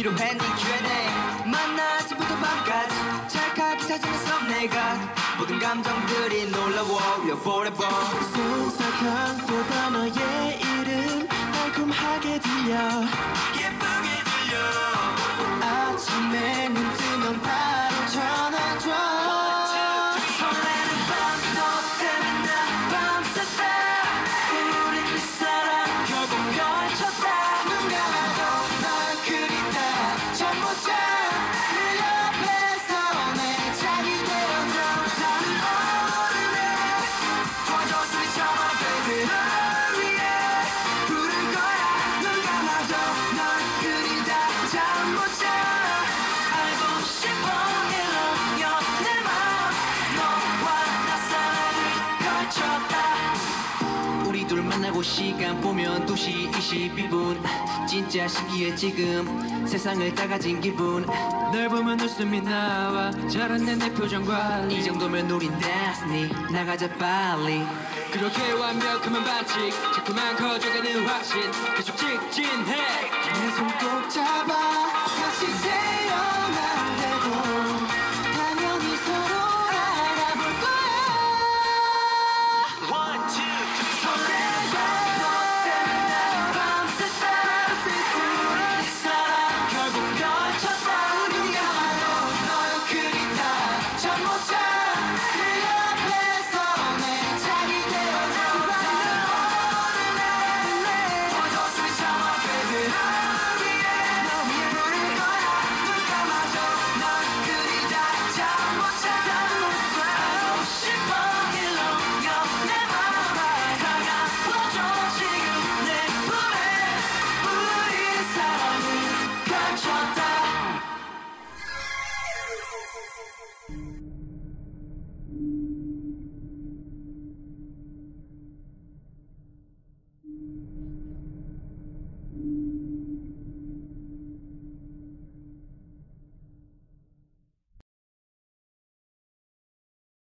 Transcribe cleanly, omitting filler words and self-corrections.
필요해 네 Q&A 만나 아침부터 밤까지 찰칵 사진을 속 내가 모든 감정들이 놀라워 You're forever 솜사탕 또 단어의 이름 달콤하게 들려 예쁘게 들려 아침에 눈 뜨면 바로 전화 줘 둘 만나고 시간 보면 2시 22분 진짜 신기해 지금 세상을 다 가진 기분 널 보면 웃음이 나와 잘했네 내 표정과 이 정도면 우린 Destiny 나가자 빨리 그렇게 완벽하면 반칙 자꾸만 커져가는 확신 계속 직진해 내 손 꼭 잡아 다시 태어난 대로 당연히 서로 알아볼 거야 One, two, three.